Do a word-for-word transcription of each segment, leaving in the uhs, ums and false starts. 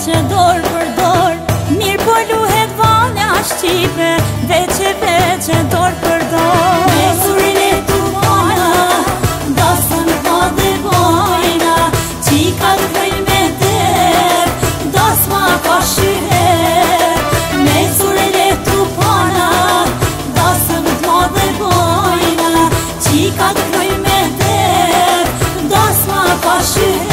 veqe dor për dor, mirë po luhet vale ashqipe, veqe veqe dor për dor. Me zurin e tufana, dasën pa dhe bojna, qika të këjnë me der, das ma ka shyher. Me zurin e tufana, dasën pa dhe bojna, qika të këjnë me der, das ma ka shyher.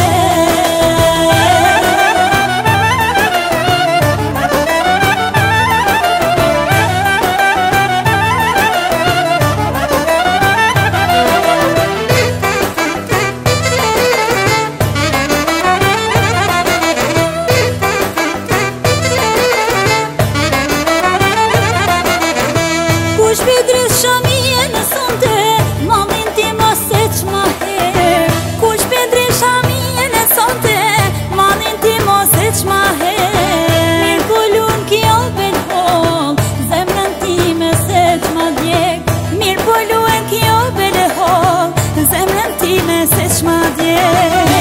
Kush pedres shamije në sonte, mamin ti mos e qma her. Kush pedres shamije në sonte, mamin ti mos e qma her. Mirë pullun kjo ben hol, zemrën ti me se qma djek. Mirë pullun kjo ben hol, zemrën ti me se qma djek.